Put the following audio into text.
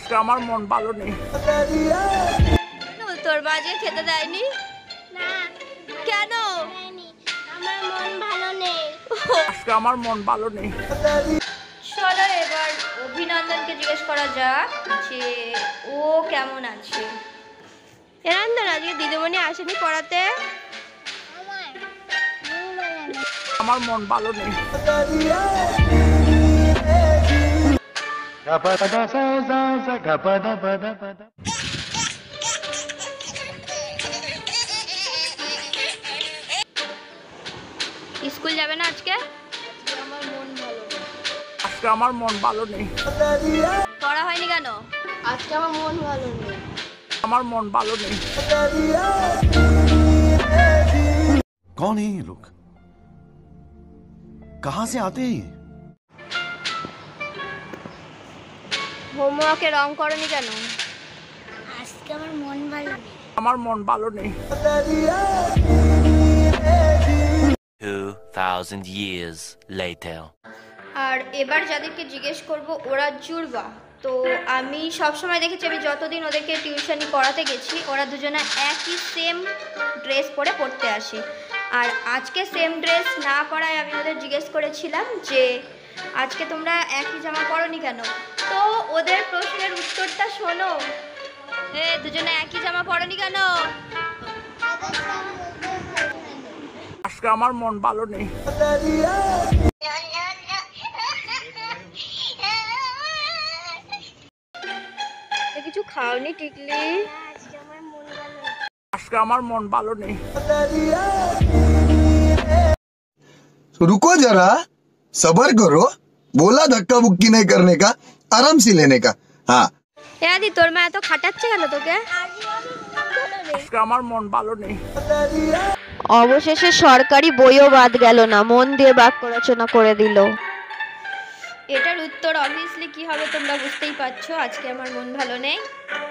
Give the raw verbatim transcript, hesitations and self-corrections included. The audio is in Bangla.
আজকে আমার মন ভালো নেই। তোর মা আজকে খেতে দেয়নি? না। কেন? আমার মন ভালো নেই। আজকে আমার মন ভালো নেই। চলো এবার অভিনন্দনকে জিজ্ঞেস করা যাক যে ও কেমন আছে। এরন্দন আজকে দিদিমণি আসেনি পড়াতে? আমার মন ভালো নেই। স্কুল যাবে না আজকে? আমার মন ভালো নেই। আজকে আমার মন ভালো নেই। পড়া হয়নি কেন? আজকে আমার মন ভালো নেই। আমার মন ভালো নেই। कौन है ये लोग? कहां से आते हैं? হোমওয়ার্কে রং করনি কেন? আজকে আমার মন ভালো নেই। আমার মন ভালো নেই। Two thousand years later. আর এবার যাদেরকে জিজ্ঞেস করব ওরা জুড়বা। তো আমি সব সময় দেখেছি, আমি যতদিন ওদেরকে টিউশনি পড়াতে গেছি ওরা দুজনে একই সেম ড্রেস পরে পড়তে আসে। আর আজকে সেম ড্রেস না পরায় আমি ওদের জিজ্ঞেস করেছিলাম যে আজকে তোমরা একই জামা পরোনি কেন। তো ওদের প্রশ্নের উত্তরটা শোনো। এ দুজনে একই জামা পরোনি কেন? আজকে আমার মন ভালো নেই। কিছু খাওনি টিকলি? আজকে আমার মন ভালো নেই। আজকে আমার মন ভালো নেই। रुको जरा, सबर करो। बोला धक्का बुक्की नहीं करने का, आराम से लेने का। हाँ এ আদি তোর মা এত খাটাচ্ছে কেন তোকে? আজকে আমার মন ভালো নেই। অবশেষে সরকারি বইও বাদ গেল না, মন দিয়ে বাক্য রচনা করে দিল। এটার উত্তর অবভিয়াসলি কি হবে তোমরা বুঝতেই পারছো। আজকে আমার মন ভালো নেই।